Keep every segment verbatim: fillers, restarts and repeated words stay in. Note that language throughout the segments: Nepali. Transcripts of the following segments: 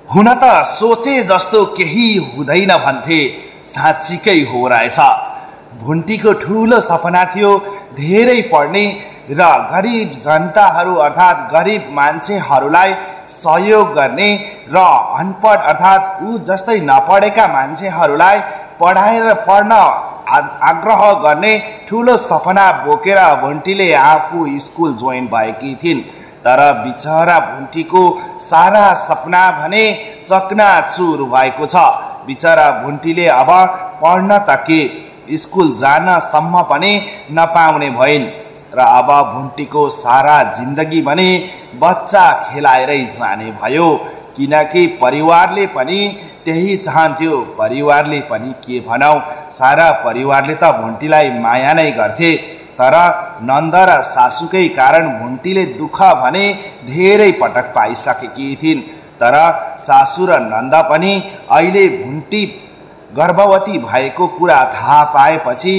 हुन त सोचे जस्तो केही हुँदैन भन्थे, साँच्चीकै हो रहेछ। भुन्टीको ठुलो सपना थियो धेरै पढ्ने र गरिब जनताहरू अर्थात् गरिब मान्छेहरूलाई सहयोग गर्ने र अनपढ अर्थात् ऊ जस्तै नपढेका मान्छेहरूलाई पढाएर पढ्न आग्रह गर्ने ठुलो सपना बोकेर भुन्टीले आफू स्कुल जोइन भएकी थिइन्। तर बिचरा भुन्टीको सारा सपना भने चकनाचुर भएको छ। बिचरा भुन्टीले अब पढ्न त के स्कुल जानसम्म पनि नपाउने भइन् र अब भुन्टीको सारा जिन्दगी भने बच्चा खेलाएरै जाने भयो। किनकि परिवारले पनि त्यही चाहन्थ्यो। परिवारले पनि के भनौँ, सारा परिवारले त भुन्टीलाई माया नै गर्थे। तर नन्द र सासूकै कारण भुन्टीले दुःख भने धेरै पटक पाइसकेकी थिइन्। तर सासू र नन्द पनि अहिले भुन्टी गर्भवती भएको कुरा थाहा पाएपछि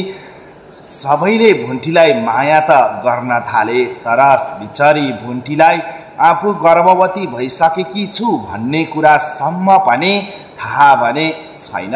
सबैले भुन्टीलाई माया त गर्न थाले। तर बिचरी भुन्टीलाई आफू गर्भवती भइसकेकी छु भन्ने कुरासम्म पनि थाहा भने छैन।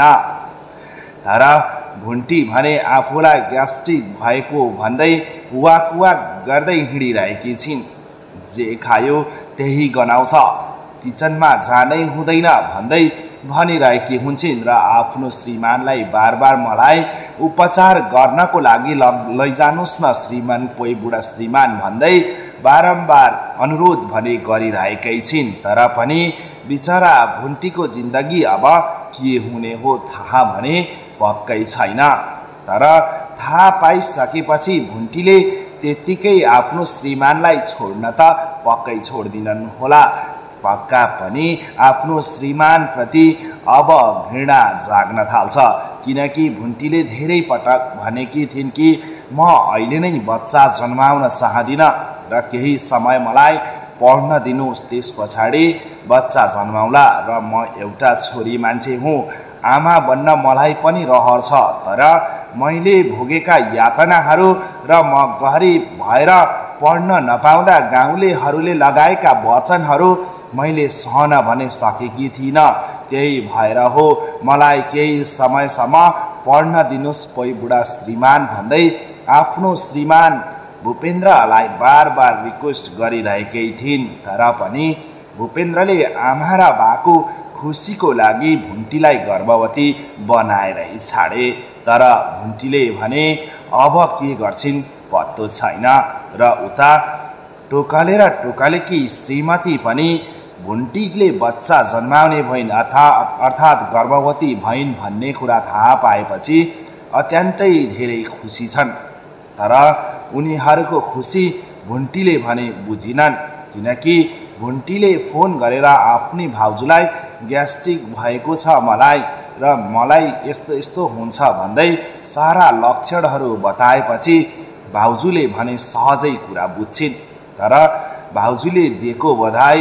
तर भुन्टी भने आफूलाई ग्यास्ट्रिक भएको भन्दै वाक वाक गर्दै हिँडिरहेकी छिन्। जे खायो त्यही गनाउँछ, किचनमा जानै हुँदैन भन्दै भनिरहेकी हुन्छन् र आफ्नो श्रीमानलाई बार बार मलाई उपचार गर्नको लागि लैजानुस् न श्रीमान, कोही बुढा श्रीमान भन्दै बारम्बार अनुरोध भने गरिरहेकै छिन्। तर पनि बिचरा भुन्टीको जिन्दगी अब के हुने हो थाहा भने पक्कै छैन। तर थाहा पाइसकेपछि भुन्टीले त्यत्तिकै आफ्नो श्रीमानलाई छोड्न त पक्कै छोड्दिनन् होला। पक्का पनि आफ्नो श्रीमानप्रति अब घृणा जाग्न थाल्छ। किनकि भुन्टीले धेरै पटक भनेकी थिइन् कि म अहिले नै बच्चा जन्माउन चाहदिनँ र केही समय मलाई पढ्न दिनुहोस्, त्यस पछाडि बच्चा जन्माउला र म एउटा छोरी मान्छे हुँ, आमा बन्न मलाई पनि रहर छ। तर मैले भोगेका यातनाहरू र म गरिब भएर पढ्न नपाउँदा गाउँलेहरूले लगाएका वचनहरू मैले सहन भने सकेकी थिइनँ। त्यही भएर हो मलाई केही समयसम्म पढ्न दिनुहोस् कोही बुढा श्रीमान भन्दै आफ्नो श्रीमान भूपेन्द्रलाई बार बार रिक्वेस्ट गरिरहेकै थिइन्। तर पनि भूपेन्द्रले आमा र बाको खुसीको लागि भुन्टीलाई गर्भवती बनाएरै छाडे। तर भुन्टीले भने अब के गर्छिन् पत्तो छैन र उता टोकले र टोकलेकी श्रीमती पनि भुन्टीले बच्चा जन्माउने भइन् अर्थात् गर्भवती भइन् भन्ने कुरा थाहा पाएपछि अत्यन्तै धेरै खुसी छन्। तर उनीहरूको खुसी भुन्टीले भने बुझिनन्। किनकि भुन्टीले फोन गरेर आफ्नी भाउजूलाई ग्यास्ट्रिक भएको छ मलाई र मलाई यस्तो यस्तो हुन्छ भन्दै सारा लक्षणहरू बताएपछि भाउजूले भने सहजै कुरा बुझ्छिन्। तर भाउजूले दिएको बधाई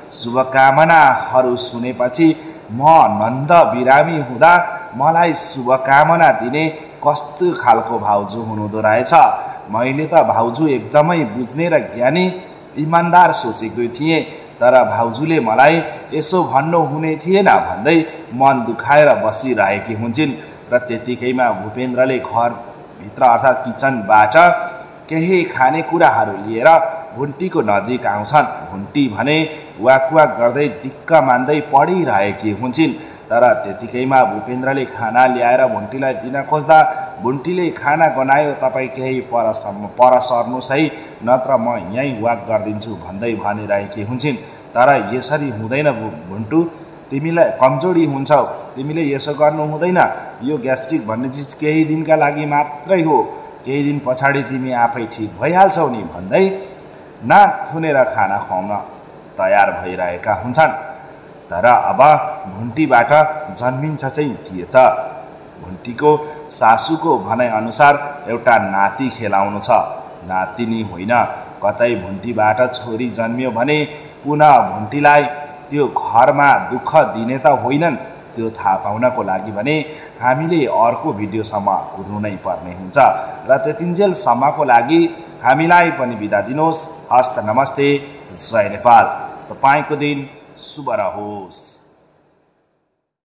शुभकामनाहरू सुनेपछि म नन्द बिरामी हुँदा मलाई शुभकामना दिने कस्तो खालको भाउजू हुनुहुँदो रहेछ। मैले त भाउजू एकदमै बुझ्ने र ज्ञानी इमान्दार सोचेको थिएँ। तर भाउजूले मलाई यसो भन्नु हुने थिएन भन्दै मन दुखाएर बसिरहेकी हुन्छन्। र त्यतिकैमा भूपेन्द्रले घरभित्र अर्थात् किचनबाट केही खानेकुराहरू लिएर भुन्टीको नजिक आउँछन्। भुन्टी भने वाक वाक गर्दै दिक्क मान्दै पढिरहेकी हुन्छन्। तर त्यतिकैमा भूपेन्द्रले खाना ल्याएर भुन्टीलाई दिन खोज्दा भुन्टीले खाना बनायो, तपाईँ केही परसम्म पर सर्नुहोस् है, नत्र म यहीँ वाक गरिदिन्छु भन्दै भनिरहेकी हुन्छन्। तर यसरी हुँदैन भुन्टु, तिमीलाई कमजोरी हुन्छौ, तिमीले यसो गर्नु हुँदैन, यो ग्यास्ट्रिक भन्ने चिज केही दिनका लागि मात्रै हो, केही दिन पछाडि तिमी आफै ठिक भइहाल्छौ नि भन्दै नाक थुनेर खाना खुवाउन तयार भइरहेका हुन्छन्। तर अब भुन्टीबाट जन्मिन्छ चाहिँ के त? भुन्टीको सासूको भनाइअनुसार एउटा नाति खेलाउनु छ, नातिनी होइन। कतै भुन्टीबाट छोरी जन्मियो भने पुनः भुन्टीलाई त्यो घरमा दुःख दिने त होइनन्। त्यो थाहा पाउनको लागि भने हामीले अर्को भिडियोसम्म कुर्नु नै पर्ने हुन्छ। र त्यतिन्जेलसम्मको लागि हामीलाई पनि बिदा दिनुहोस्। हस्त नमस्ते, जय नेपाल। तपाईँको दिन शुभ रहोस्।